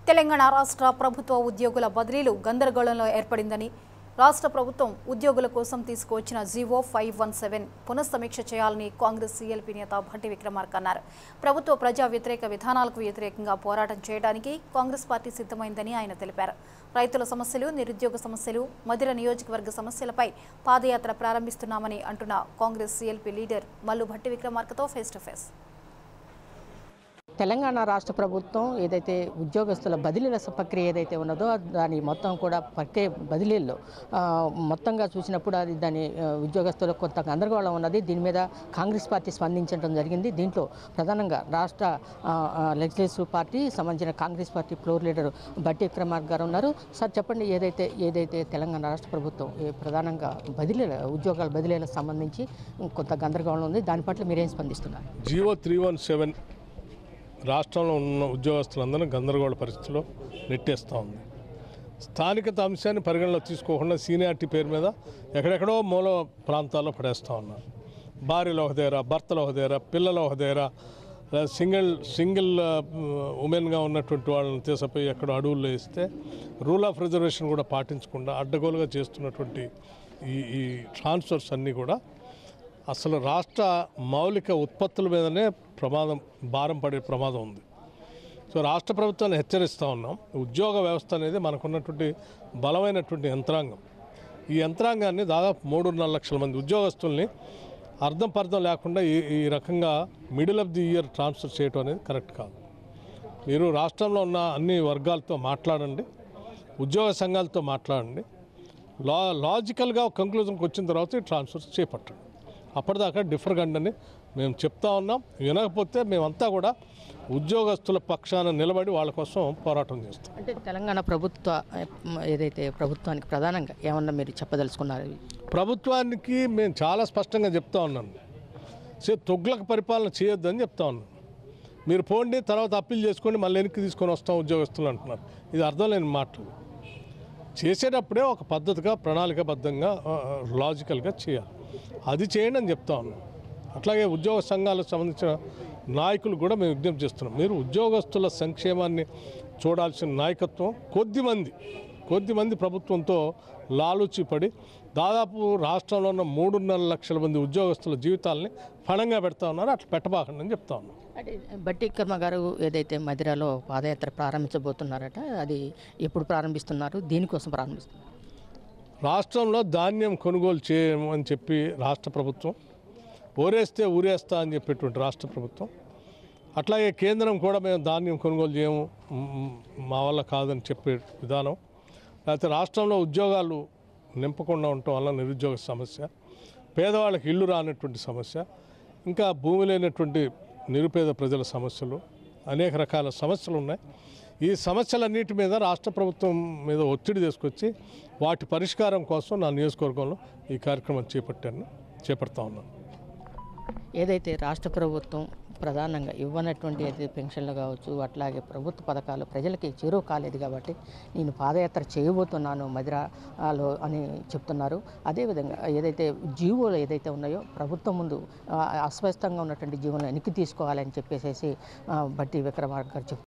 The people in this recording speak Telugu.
తెలంగాణ రాష్ట్ర ప్రభుత్వ ఉద్యోగుల బదిలీలు గందరగోళంలో ఏర్పడిందని రాష్ట్ర ప్రభుత్వం ఉద్యోగుల కోసం తీసుకువచ్చిన జీవో 517 పునఃసమీక్ష చేయాలని కాంగ్రెస్ సీఎల్పీ నేత భట్టి విక్రమార్క అన్నారు. ప్రభుత్వ ప్రజా వ్యతిరేక విధానాలకు వ్యతిరేకంగా పోరాటం చేయడానికి కాంగ్రెస్ పార్టీ సిద్ధమైందని ఆయన తెలిపారు. రైతుల సమస్యలు, నిరుద్యోగ సమస్యలు, మధిర నియోజకవర్గ సమస్యలపై పాదయాత్ర ప్రారంభిస్తున్నామని అంటున్న కాంగ్రెస్ సీఎల్పీ లీడర్ మల్లు భట్టి విక్రమార్కతో ఫేస్ టు ఫేస్. తెలంగాణ రాష్ట్ర ప్రభుత్వం ఏదైతే ఉద్యోగస్తుల బదిలీల ప్రక్రియ ఏదైతే ఉన్నదో దాని మొత్తం కూడా ప్రక్రియ బదిలీల్లో మొత్తంగా చూసినప్పుడు అది దాని ఉద్యోగస్తులకు కొంత గందరగోళం ఉన్నది. దీని మీద కాంగ్రెస్ పార్టీ స్పందించడం జరిగింది. దీంట్లో ప్రధానంగా రాష్ట్ర లెజిస్లేటివ్ పార్టీ సంబంధించిన Congress party floor leader Bhatti Vikramarka గారు ఉన్నారు. సార్ చెప్పండి, ఏదైతే తెలంగాణ రాష్ట్ర ప్రభుత్వం ప్రధానంగా ఉద్యోగాల బదిలీలకు సంబంధించి కొంత గందరగోళం ఉంది, దాని పట్ల మీరేం స్పందిస్తున్నారు? జీవో 317 రాష్ట్రంలో ఉన్న ఉద్యోగస్తులందరూ గందరగోళ పరిస్థితిలో నెట్టేస్తూ ఉంది. స్థానికత అంశాన్ని పరిగణలో తీసుకోకుండా సీనియారిటీ పేరు మీద ఎక్కడెక్కడో మూల ప్రాంతాల్లో పడేస్తూ ఉన్నారు. భార్యలు ఒక దగ్గర, భర్తలు ఒక దగ్గర, పిల్లలు ఒక దగ్గర, సింగిల్ ఉమెన్గా ఉన్నటువంటి వాళ్ళని తీసిపోయి ఎక్కడో అడవుల్లో వేస్తే రూల్ ఆఫ్ రిజర్వేషన్ కూడా పాటించకుండా అడ్డగోలుగా చేస్తున్నటువంటి ఈ ట్రాన్స్ఫర్స్ అన్నీ కూడా అసలు రాష్ట్ర మౌలిక ఉత్పత్తుల మీదనే భారం పడే ప్రమాదం ఉంది. సో రాష్ట్ర ప్రభుత్వాన్ని హెచ్చరిస్తూ ఉన్నాం. ఉద్యోగ వ్యవస్థ అనేది మనకున్నటువంటి బలమైనటువంటి యంత్రాంగం. ఈ యంత్రాంగాన్ని దాదాపు 3.5 లక్షల మంది ఉద్యోగస్తుల్ని అర్థం పర్థం లేకుండా ఈ రకంగా middle of the year transfer చేయడం అనేది కరెక్ట్ కాదు. మీరు రాష్ట్రంలో ఉన్న అన్ని వర్గాలతో మాట్లాడండి, ఉద్యోగ సంఘాలతో మాట్లాడండి, లాజికల్గా కంక్లూజన్కి వచ్చిన తర్వాత ఈ ట్రాన్స్ఫర్స్ చేపట్టండి. అప్పటిదాకా డిఫర్ కండి మేము చెప్తా ఉన్నాం. వినకపోతే మేమంతా కూడా ఉద్యోగస్తుల పక్షాన నిలబడి వాళ్ళ కోసం పోరాటం చేస్తాం. అంటే తెలంగాణ ప్రభుత్వానికి ప్రధానంగా ఏమన్నా మీరు చెప్పదలుచుకున్నారు? ప్రభుత్వానికి మేము చాలా స్పష్టంగా చెప్తా ఉన్నాను. తొగ్లక పరిపాలన చేయొద్దని చెప్తా ఉన్నాను. మీరు పోండి, తర్వాత అప్పీల్ చేసుకోండి, మళ్ళీ వెనక్కి తీసుకొని వస్తాం ఉద్యోగస్తులు అంటున్నారు. ఇది అర్థం లేని మాటలు. చేసేటప్పుడే ఒక పద్ధతిగా, ప్రణాళికాబద్ధంగా, లాజికల్గా చేయాలి. అది చేయండి అని చెప్తా ఉన్నాం. అట్లాగే ఉద్యోగ సంఘాలకు సంబంధించిన నాయకులు కూడా మేము విజ్ఞప్తి చేస్తున్నాం. మీరు ఉద్యోగస్తుల సంక్షేమాన్ని చూడాల్సిన నాయకత్వం కొద్దిమంది ప్రభుత్వంతో లాలూచిపడి దాదాపు రాష్ట్రంలో ఉన్న 3.5 లక్షల మంది ఉద్యోగస్తుల జీవితాలని ఫణంగా పెడతా ఉన్నారు. అట్లా పెట్టబాకండి అని చెప్తా ఉన్నాం. అంటే భట్టి విక్రమ గారు ఏదైతే మధిరలో పాదయాత్ర ప్రారంభించబోతున్నారట, అది ఎప్పుడు ప్రారంభిస్తున్నారు, దీనికోసం ప్రారంభిస్తున్నారు? రాష్ట్రంలో ధాన్యం కొనుగోలు చేయమని చెప్పి రాష్ట్ర ప్రభుత్వం, ఊరేస్తే ఊరేస్తా అని చెప్పేటువంటి రాష్ట్ర ప్రభుత్వం, అట్లాగే కేంద్రం కూడా మేము ధాన్యం కొనుగోలు చేయము, మా వల్ల కాదని చెప్పే విధానం, లేకపోతే రాష్ట్రంలో ఉద్యోగాలు నింపకుండా ఉండటం వల్ల నిరుద్యోగ సమస్య, పేదవాళ్ళకి ఇల్లు రానటువంటి సమస్య, ఇంకా భూమి లేనటువంటి నిరుపేద ప్రజల సమస్యలు, అనేక రకాల సమస్యలు ఉన్నాయి. ఈ సమస్యలన్నిటి మీద రాష్ట్ర ప్రభుత్వం మీద ఒత్తిడి తీసుకొచ్చి వాటి పరిష్కారం కోసం నా నియోజకవర్గంలో ఈ కార్యక్రమం చేపడతా ఉన్నాను. ఏదైతే రాష్ట్ర ప్రభుత్వం ప్రధానంగా ఇవ్వనటువంటి ఏదైతే పెన్షన్లు కావచ్చు, అట్లాగే ప్రభుత్వ పథకాలు ప్రజలకి చేరువ కాలేదు కాబట్టి నేను పాదయాత్ర చేయబోతున్నాను మధిరలో అని చెప్తున్నారు. అదేవిధంగా ఏదైతే జీవోలు ఏదైతే ఉన్నాయో ప్రభుత్వం ముందు అస్పష్టంగా ఉన్నటువంటి జీవోలను వెనక్కి తీసుకోవాలని చెప్పేసి భట్టి విక్రమార్క గారు చెప్తున్నారు.